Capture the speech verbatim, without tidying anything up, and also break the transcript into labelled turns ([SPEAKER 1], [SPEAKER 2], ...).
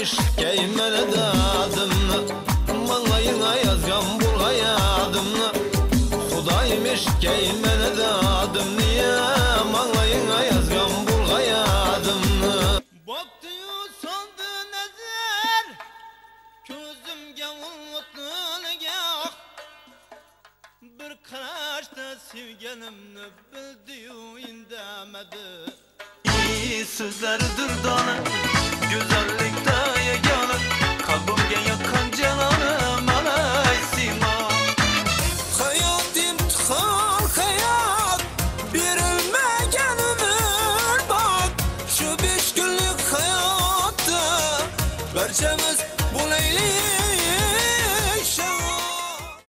[SPEAKER 1] Xudaymış keymene de adımını, malayına yazgan bu hayatımını. Xudaymış keymene de adım niye, malayına yazgan bu hayatımını. Baktı sandı nazar, gözümge mutluluğa. Bir qarashda sevganimni bildi-yu indamadi. İyi sözlerdir dona, güzellikte yegane, kalbimge yakın cananım alay sima. Hayat imtihan hayat, birilmegen ömür bak. Şu beş günlük hayatta barchamiz